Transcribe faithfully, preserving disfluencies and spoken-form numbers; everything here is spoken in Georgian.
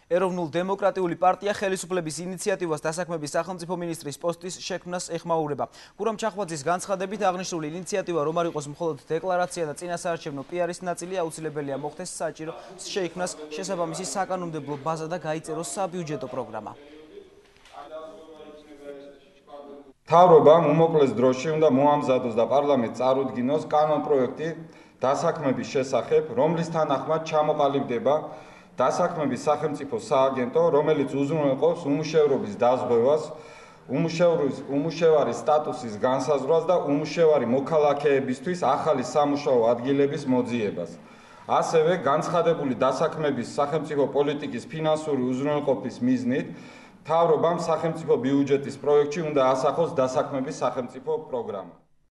ეროვნულ დემოკრატიული პარტია ხელისუფლების ინიციატივას დასაქმების სახელმწიფო მინისტრის პოსტის შექმნას ეხმაურება. გურამ ჩახვაძის განცხადებით აღნიშნული ინიციატივა რომ არ იყოს მხოლოდ დეკლარაცია და წინასაარჩევნო პიარის ნაწილი, აუცილებელია მოხდეს საჭირო შეიქმნას შესაბამისი საკანონმდებლო ბაზა და გაიწეროს საბიუჯეტო პროგრამა. მთავრობამ უმოკლეს დროში უნდა მოამზადოს და პარლამენტს წარუდგინოს კანონპროექტი დასაქმების შესახებ, რომლის თანახმად ჩამოყალიბდება დასაქმების სახელმწიფო სააგენტო, რომელიც უზრუნველყოფს უმუშევრობის დაზღვევას, უმუშევარი სტატუსის განსაზღვრას და უმუშევარი მოქალაქეებისთვის ახალი სამუშაო ადგილების მოძიებას. ასევე განცხადებული დასაქმების სახელმწიფო პოლიტიკის ფინანსური უზრუნველყოფის მიზნით მთავრობამ სახელმწიფო ბიუჯეტის პროექტში უნდა ასახოს დასაქმების სახელმწიფო პროგრამა.